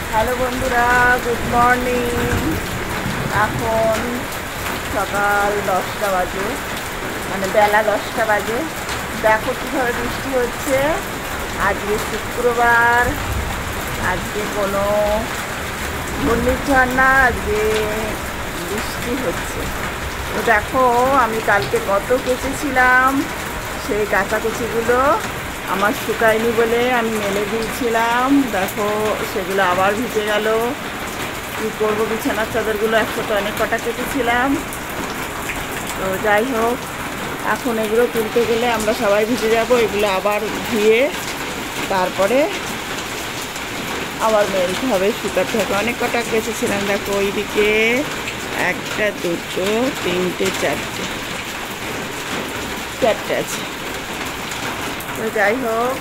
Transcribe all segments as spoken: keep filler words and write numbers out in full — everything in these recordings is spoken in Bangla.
হ্যালো বন্ধুরা, গুড মর্নিং। এখন সকাল দশটা বাজে, মানে বেলা দশটা বাজে। দেখো কীভাবে বৃষ্টি হচ্ছে। আজকে শুক্রবার, আজকে কোনো ঘূর্ণিঝড় না, আজকে বৃষ্টি হচ্ছে। তো দেখো আমি কালকে কত কেচেছিলাম, সেই কাচাকুচিগুলো আমার শুকায়নি বলে আমি মেলে দিয়েছিলাম। দেখো সেগুলো আবার ভিজে গেল। কী করবো, বিছানার চাদরগুলো একসাথে অনেক কটা কেটেছিলাম। তো যাই হোক, এখন এগুলো তুলতে গেলে আমরা সবাই ভিজে যাব। এগুলো আবার ধুয়ে তারপরে আবার মেলতে হবে, শুকাতে হবে। অনেক কটা কেচেছিলাম। দেখো ওইদিকে একটা, দুটো, তিনটে, চারটে চারটে আছে। তো যাই হোক,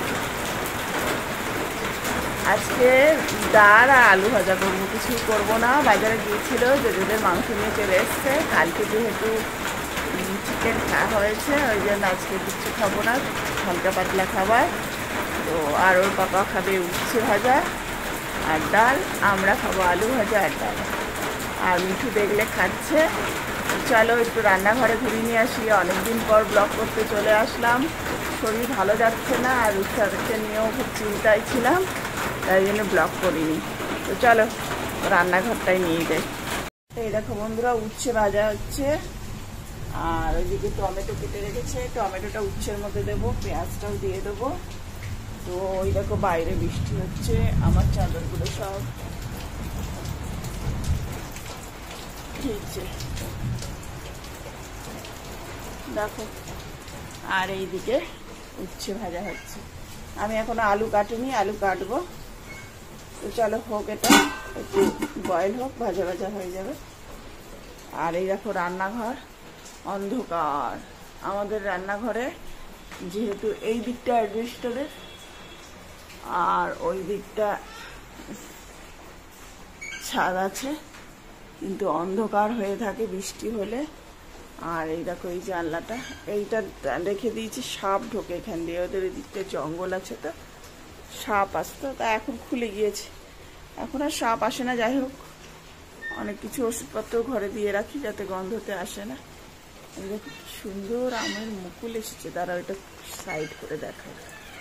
আজকে ডাল আর আলু ভাজা করবো, কিছু করবো না। বাজারে গিয়েছিল, জেজেদের মাংস নিয়ে চলে এসছে। কালকে যেহেতু চিকেন খাওয়া হয়েছে, ওই জন্য আজকে কিছু খাবো না, হালকা পাতলা খাবার। তো আর ওর পাপা খাবে উচ্ছে ভাজা আর ডাল, আমরা খাবো আলু ভাজা আর ডাল। আর মিঠু দেখলে খাচ্ছে। চলো একটু রান্নাঘরে ঘুরিয়ে নিয়ে আসি। অনেকদিন পর ব্লগ করতে চলে আসলাম। শরীর ভালো যাচ্ছে না, আর উৎসাহকে নিয়েও খুব চিন্তায় ছিলাম, তাই জন্য ব্লগ করিনি। তো চলো রান্নাঘরটাই নিয়ে যাই। এই দেখো বন্ধুরা, উচ্ছে ভাজা হচ্ছে। আর ওইদিকে টমেটো কেটে রেখেছে, টমেটোটা উচ্ছের মধ্যে দেবো, পেঁয়াজটাও দিয়ে দেবো। তো ওই দেখো বাইরে বৃষ্টি হচ্ছে, আমার চাদরগুলো সব ভিজছে দেখো। আর এইদিকে উচ্ছে ভাজা হচ্ছে। আমি এখনো আলু কাটিনি, আলু কাটবো। তো চলো হোক, এটা একটু বয়েল হোক, ভাজা ভাজা হয়ে যাবে। আর এই দেখো রান্নাঘর অন্ধকার। আমাদের রান্নাঘরে যেহেতু এই দিকটা অ্যাডভেস্টারের আর ওই দিকটা ছাদ আছে, কিন্তু অন্ধকার হয়ে থাকে বৃষ্টি হলে। আর এই দেখো এই জানলাটা, এইটা রেখে দিয়েছি, সাপ ঢোকে এখান দিয়ে। ওদের এই দিকটা জঙ্গল আছে, তো সাপ আসতো, তা এখন খুলে গিয়েছে, এখন আর সাপ আসে না। যাই হোক, অনেক কিছু ওষুধপত্র ঘরে দিয়ে রাখি যাতে গন্ধতে আসে না। এই দেখো কি সুন্দর আমের মুকুল এসেছে, তারা ওইটা সাইড করে দেখায়।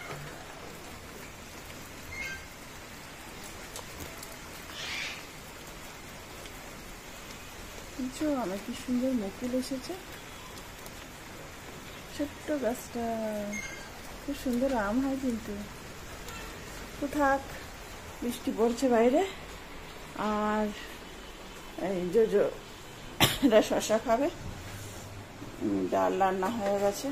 আমার কি সুন্দর মুকুল এসেছে, ছোট্ট গাছটা, খুব সুন্দর আম হয়। কিন্তু তো থাক, বৃষ্টি পড়ছে বাইরে। আর এই জোজো এরা শশা খাবে, ডাল রান্না হয়ে গেছে।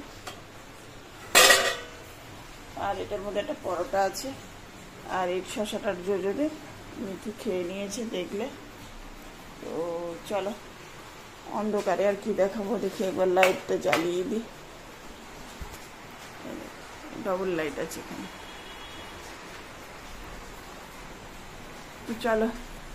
আর এটার মধ্যে একটা পরোটা আছে। আর এই শশাটার জোজোদের মিঠু খেয়ে নিয়েছে দেখলে। তো চলো, অন্ধকারে আর কি দেখাবো, দেখি একবার লাইটটা জ্বালিয়ে দিই। ডবল লাইট আছে এখানে। চলো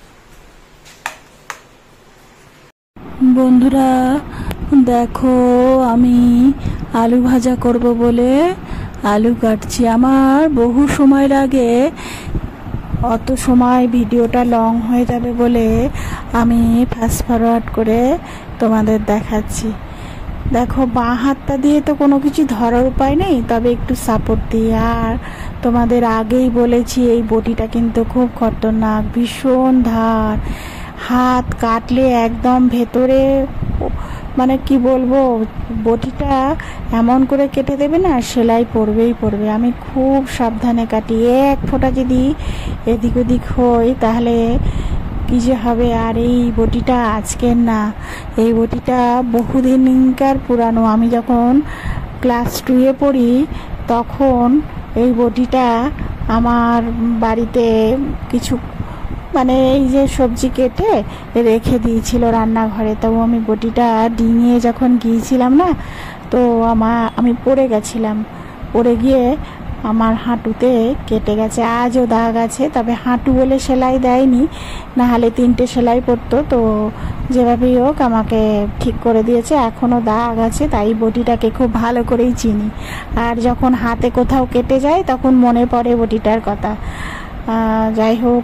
বন্ধুরা, দেখো আমি আলু ভাজা করব বলে আলু কাটছি। আমার বহু সময় লাগে, অত সময় ভিডিওটা লং হয়ে যাবে বলে আমি ফাস্ট ফরওয়ার্ড করে তোমাদের দেখাচ্ছি। দেখো বাঁ হাতটা দিয়ে তো কোনো কিছু ধরার উপায় নেই, তবে একটু সাপোর্ট দিয়ে। আর তোমাদের আগেই বলেছি, এই বটিটা কিন্তু খুব খতরনাক, ভীষণ ধার। হাত কাটলে একদম ভেতরে, মানে কি বলবো, বটিটা এমন করে কেটে দেবে না, সেলাই পড়বেই পড়বে। আমি খুব সাবধানে কাটি, এক ফোঁটা যদি এদিক ওদিক হয় তাহলে কি যে হবে। আর এই বটিটা আজকের না, এই বটিটা বহুদিনকার পুরানো। আমি যখন ক্লাস টুয়ে পড়ি তখন এই বটিটা আমার বাড়িতে কিছু, মানে এই যে সবজি কেটে রেখে দিয়েছিল রান্নাঘরে। তো আমি বটিটা ডিঙিয়ে যখন গিয়েছিলাম না, তো আমার আমি পড়ে গেছিলাম, পড়ে গিয়ে আমার হাঁটুতে কেটে গেছে। আজও দাগ আছে, তবে হাঁটু বলে সেলাই দেয়নি, নাহলে তিনটে সেলাই পড়তো। তো যেভাবেই হোক আমাকে ঠিক করে দিয়েছে, এখনও দাগ আছে। তাই বটিটাকে খুব ভালো করেই চিনি। আর যখন হাতে কোথাও কেটে যায় তখন মনে পড়ে বটিটার কথা। যাই হোক,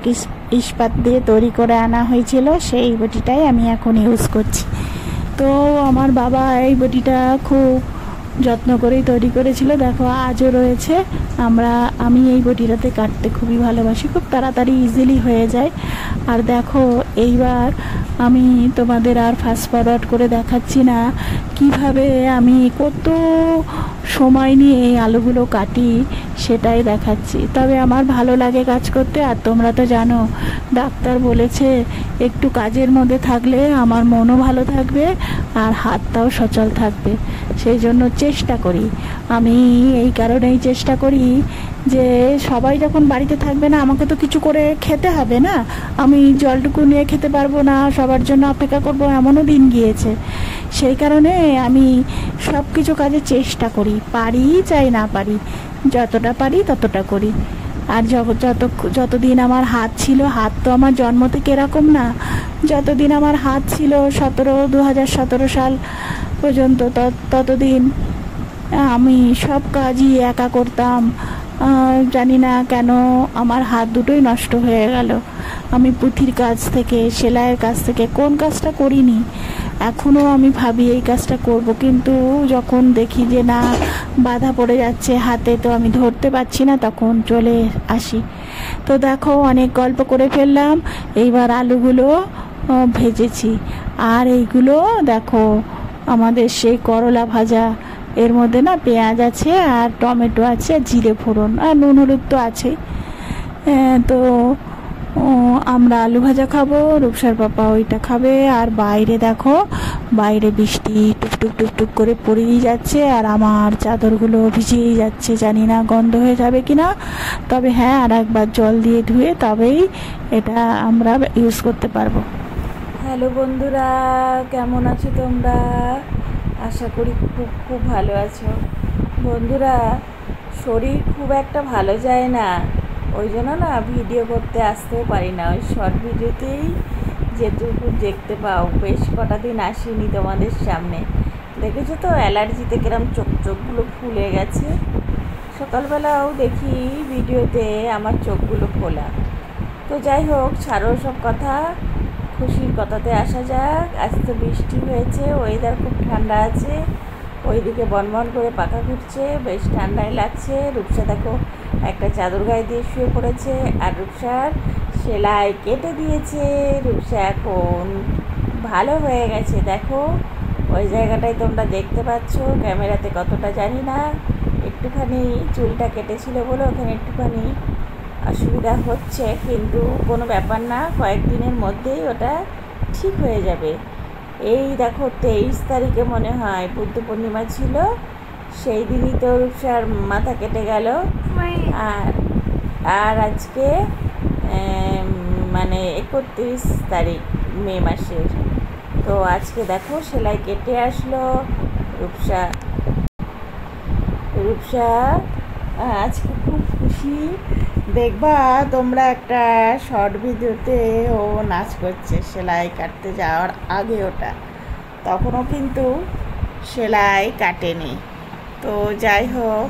ইস্পাত দিয়ে তৈরি করে আনা হয়েছিল, সেই বটিটাই আমি এখন ইউজ করছি। তো আমার বাবা এই বটিটা খুব যত্ন করেই তৈরি করেছিল, দেখো আজও রয়েছে। আমরা আমি এই বটিটাতে কাটতে খুবই ভালোবাসি, খুব তাড়াতাড়ি ইজিলি হয়ে যায়। আর দেখো এইবার আমি তোমাদের আর ফাস্ট ফরওয়ার্ড করে দেখাচ্ছি না কিভাবে আমি কত সময় নিয়ে এই আলুগুলো কাটি, সেটাই দেখাচ্ছি। তবে আমার ভালো লাগে কাজ করতে, আর তোমরা তো জানো ডাক্তার বলেছে একটু কাজের মধ্যে থাকলে আমার মনও ভালো থাকবে আর হাতটাও সচল থাকবে। সেই জন্য চেষ্টা করি, আমি এই কারণেই চেষ্টা করি যে সবাই যখন বাড়িতে থাকবে না, আমাকে তো কিছু করে খেতে হবে না, আমি জলটুকু নিয়ে খেতে পারবো না, সবার জন্য অপেক্ষা করবো, এমনও দিন গিয়েছে। সেই কারণে আমি সব কিছু কাজে চেষ্টা করি, পারি চাই না পারি, যতটা পারি ততটা করি। আর যত যতদিন আমার হাত ছিল, হাত তো আমার জন্ম থেকে এরকম না, যতদিন আমার হাত ছিল সতেরো দু হাজার সতেরো সাল পর্যন্ত, ততদিন আমি সব কাজই একা করতাম। জানি না কেন আমার হাত দুটোই নষ্ট হয়ে গেল। আমি পুঁথির কাজ থেকে, সেলাইয়ের কাজ থেকে কোন কাজটা করিনি। এখনও আমি ভাবি এই কাজটা করব, কিন্তু যখন দেখি যে না বাধা পড়ে যাচ্ছে হাতে, তো আমি ধরতে পারছি না, তখন চলে আসি। তো দেখো অনেক গল্প করে ফেললাম, এইবার আলুগুলো ভেজেছি। আর এইগুলো দেখো আমাদের সেই করলা ভাজা, এর মধ্যে না পেঁয়াজ আছে আর টমেটো আছে আর জিরে ফোড়ন আর নুন হলুদ তো আছেই। তো আমরা আলু ভাজা খাবো, রূপসার পাপা ওইটা খাবে। আর বাইরে দেখো, বাইরে বৃষ্টি টুকটুক টুকটুক করে পড়েই যাচ্ছে, আর আমার চাদরগুলো ভিজেই যাচ্ছে, জানি না গন্ধ হয়ে যাবে কি না। তবে হ্যাঁ, আর একবার জল দিয়ে ধুয়ে তবেই এটা আমরা ইউজ করতে পারবো। হ্যালো বন্ধুরা, কেমন আছো তোমরা? আশা করি খুব খুব ভালো আছো। বন্ধুরা, শরীর খুব একটা ভালো যায় না, ওই জন্য না ভিডিও করতে আসতেও পারি না। ওই শর্ট ভিডিওতেই যেটুকু দেখতে পাও, বেশ কটা দিন আসিনি তোমাদের সামনে। দেখেছো তো অ্যালার্জিতে কিরম চোখ চোখগুলো ফুলে গেছে। সকালবেলাও দেখি ভিডিওতে আমার চোখগুলো খোলা। তো যাই হোক, ছাড়ো সব কথা, খুশির কথাতে আসা যাক। আজ তো বৃষ্টি হয়েছে, ওয়েদার খুব ঠান্ডা আছে, ওইদিকে বনবন করে পাখা ঘুরছে, বেশ ঠান্ডাই লাগছে। রূপসা দেখো একটা চাদর গায়ে দিয়ে শুয়ে পড়েছে, আর রূপসার সেলাই কেটে দিয়েছে। রূপসা এখন ভালো হয়ে গেছে, দেখো ওই জায়গাটাই তোমরা দেখতে পাচ্ছ, ক্যামেরাতে কতটা জানি না। একটুখানি চুলটা কেটেছিল বলে ওখানে একটুখানি অসুবিধা হচ্ছে, কিন্তু কোনো ব্যাপার না, কয়েকদিনের মধ্যেই ওটা ঠিক হয়ে যাবে। এই দেখো তেইশ তারিখে মনে হয় বুদ্ধ পূর্ণিমা ছিল, সেই দিনই তো রূপসার মাথা কেটে গেল। আর আর আজকে মানে একত্রিশ তারিখ মে মাসের। তো আজকে দেখো সেলাই কেটে আসলো রূপসা। রূপসা আজকে খুব খুশি। দেখবা তোমরা একটা শর্ট ভিডিওতে ও নাচ করছে সেলাই কাটতে যাওয়ার আগে, ওটা তখনও কিন্তু সেলাই কাটেনি। তো যাই হোক,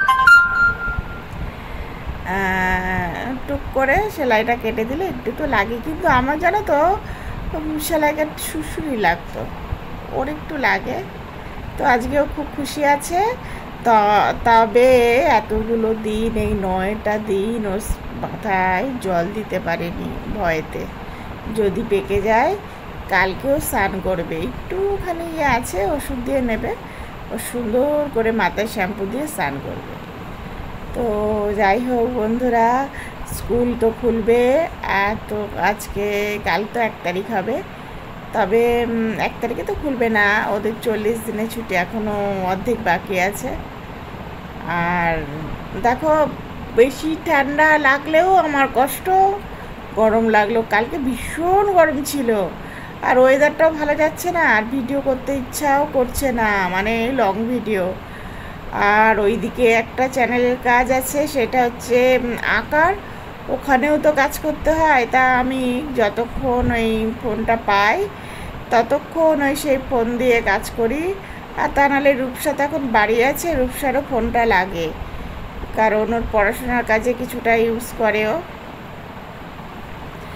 টুক করে সেলাইটা কেটে দিলে একটু তো লাগে, কিন্তু আমার জানো তো সেলাই কাটতে সুসুরি লাগতো, ওর একটু লাগে। তো আজকেও খুব খুশি আছে। তবে এতগুলো দিন, এই নয়টা দিন ও মাথায় জল দিতে পারেনি ভয়েতে, যদি পেকে যায়। কালকেও স্নান করবে, একটুখানি ইয়ে আছে, ওষুধ দিয়ে নেবে, ও সুন্দর করে মাথায় শ্যাম্পু দিয়ে স্নান করবে। তো যাই হোক বন্ধুরা, স্কুল তো খুলবে, আর তো আজকে কাল তো এক তারিখ হবে, তবে এক তারিখে তো খুলবে না, ওদের চল্লিশ দিনের ছুটি এখনও অর্ধেক বাকি আছে। আর দেখো বেশি ঠান্ডা লাগলেও আমার কষ্ট, গরম লাগলো, কালকে ভীষণ গরম ছিল, আর ওয়েদারটাও ভালো যাচ্ছে না, আর ভিডিও করতে ইচ্ছাও করছে না, মানে লং ভিডিও। আর ওইদিকে একটা চ্যানেলের কাজ আছে, সেটা হচ্ছে আঁকার, ওখানেও তো কাজ করতে হয়। তা আমি যতক্ষণ ওই ফোনটা পাই ততক্ষণ ওই সেই ফোন দিয়ে কাজ করি। আর তা নাহলে রূপসা তো এখন বাড়ি আছে, রূপসারও ফোনটা লাগে, কারণ ওর পড়াশোনার কাজে কিছুটা ইউজ করেও।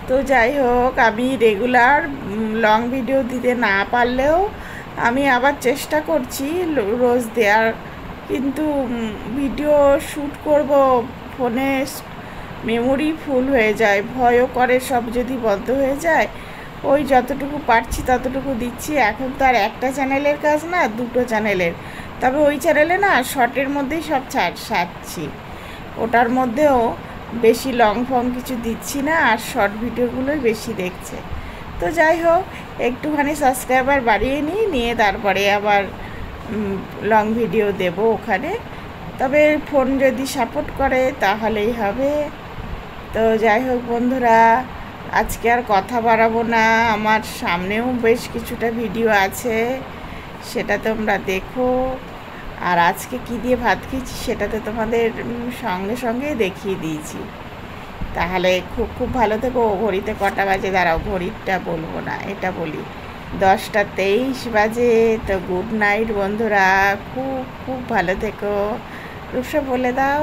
তো যাই হোক, আমি রেগুলার লং ভিডিও দিতে না পারলেও আমি আবার চেষ্টা করছি রোজ দেওয়ার, কিন্তু ভিডিও শ্যুট করব ফোনে মেমোরি ফুল হয়ে যায়, ভয়ও করে সব যদি বন্ধ হয়ে যায়। ওই যতটুকু পারছি ততটুকু দিচ্ছি। এখন তো আর একটা চ্যানেলের কাজ না, দুটো চ্যানেলের। তবে ওই চ্যানেলে না শর্টের মধ্যেই সব ছাড় সারছি, ওটার মধ্যেও বেশি লং ফং কিছু দিচ্ছি না, আর শর্ট ভিডিওগুলোই বেশি দেখছে। তো যাই হোক, একটুখানি সাবস্ক্রাইবার বাড়িয়ে নিই, নিয়ে তারপরে আবার লং ভিডিও দেব ওখানে। তবে ফোন যদি সাপোর্ট করে তাহলেই হবে। তো যাই হোক বন্ধুরা, আজকে আর কথা বাড়াবো না। আমার সামনেও বেশ কিছুটা ভিডিও আছে, সেটা তোমরা দেখো। আর আজকে কী দিয়ে ভাত খেয়েছি সেটা তো তোমাদের সঙ্গে সঙ্গে দেখিয়ে দিয়েছি। তাহলে খুব খুব ভালো থেকো। ঘড়িতে কটা বাজে দাঁড়াও, ঘড়িটা বলবো না, এটা বলি, দশটা তেইশ বাজে। তো গুড নাইট বন্ধুরা, খুব খুব ভালো থেকো। রূপসা বলে দাও।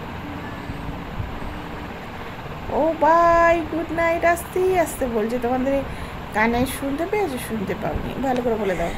ও বাই, গুড নাইট। আস্তে আস্তে বলছে, তোমাদের কানে শুনতে পেয়েছো? শুনতে পাওনি, ভালো করে বলে দাও।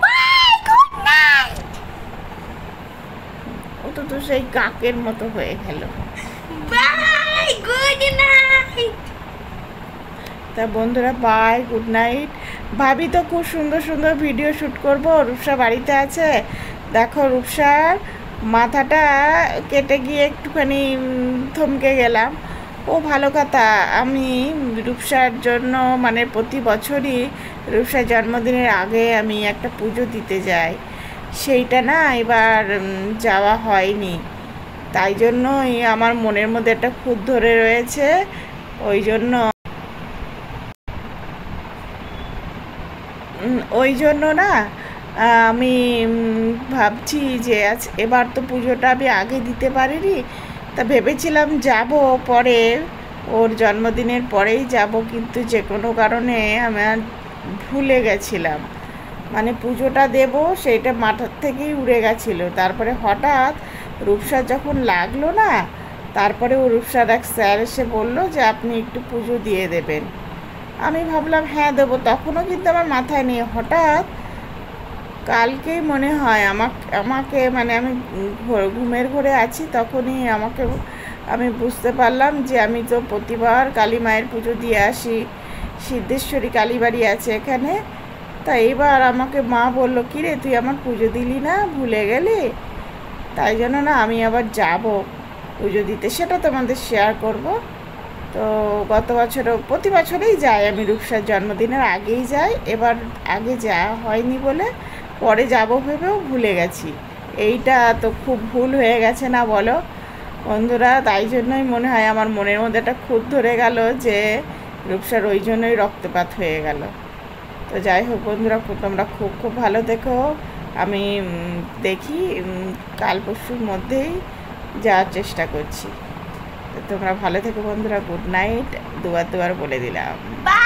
ও তো তো সেই কাকের মতো হয়ে গেল। Bye, good night. তা বন্ধুরা, বাই, গুড নাইট। ভাবি তো খুব সুন্দর সুন্দর ভিডিও শ্যুট করবো। রূপসা বাড়িতে আছে, দেখো রূপসার মাথাটা কেটে গিয়ে একটুখানি থমকে গেলাম। ও ভালো কথা, আমি রূপসার জন্য মানে প্রতি বছরই রূপসার জন্মদিনের আগে আমি একটা পুজো দিতে যাই, সেইটা না এবার যাওয়া হয়নি। তাই জন্যই আমার মনের মধ্যে একটা খুঁত ধরে রয়েছে। ওই জন্য ওই জন্য না আমি ভাবছি যে আজ এবার তো পুজোটা আমি আগে দিতে পারিনি, তা ভেবেছিলাম যাব পরে, ওর জন্মদিনের পরেই যাব, কিন্তু যে কোনো কারণে আমার ভুলে গেছিলাম। মানে পুজোটা দেব সেইটা মাথার থেকেই উড়ে গেছিলো। তারপরে হঠাৎ রূপসার যখন লাগলো না, তারপরে ও রূপসার এক স্যার এসে বললো যে আপনি একটু পুজো দিয়ে দেবেন। আমি ভাবলাম হ্যাঁ দেবো, তখনও কিন্তু আমার মাথায় নেই। হঠাৎ কালকেই মনে হয় আমাকে আমাকে মানে আমি ঘুমের ঘরে আছি, তখনই আমাকে আমি বুঝতে পারলাম যে আমি তো প্রতিবার কালী মায়ের পুজো দিয়ে আসি, সিদ্ধেশ্বরী কালীবাড়ি আছে এখানে। তা এবার আমাকে মা বললো, কী রে তুই আমার পুজো দিলি না, ভুলে গেলি? তাই জন্য না আমি আবার যাব পুজো দিতে, সেটা তোমাদের শেয়ার করব। তো গত বছরও প্রতি বছরেই যাই আমি, রূপসার জন্মদিনের আগেই যাই। এবার আগে যাওয়া হয়নি বলে পরে যাব ভেবেও ভুলে গেছি। এইটা তো খুব ভুল হয়ে গেছে না বলো বন্ধুরা? তাই জন্যই মনে হয় আমার মনের মধ্যে একটা খুঁত ধরে গেল যে রূপসার ওই জন্যই রক্তপাত হয়ে গেল। তো যাই হোক বন্ধুরা, তোমরা খুব খুব ভালো থেকো। আমি দেখি কাল পরশুর মধ্যেই যাওয়ার চেষ্টা করছি। তো তোমরা ভালো থেকো বন্ধুরা, গুড নাইট। দুবার দুবার বলে দিলাম।